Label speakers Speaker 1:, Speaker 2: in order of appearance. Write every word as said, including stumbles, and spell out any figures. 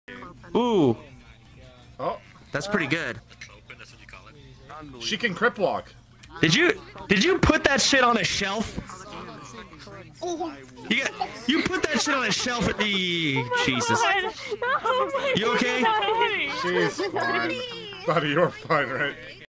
Speaker 1: Ooh.
Speaker 2: Oh.
Speaker 1: That's pretty good.
Speaker 2: She can crip walk.
Speaker 1: Did you did you put that shit on a shelf? You got, you put that shit on a shelf at the Jesus. You okay?
Speaker 2: She's fine. Buddy, you're fine, right?